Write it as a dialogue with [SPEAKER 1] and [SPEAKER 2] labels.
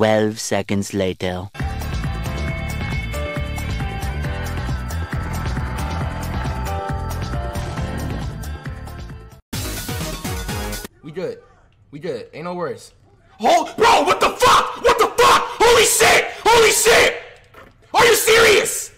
[SPEAKER 1] 12 seconds later.
[SPEAKER 2] We good. We good. Ain't no worries. Oh, bro, what the fuck? What the fuck? Holy shit! Holy shit! Are you serious?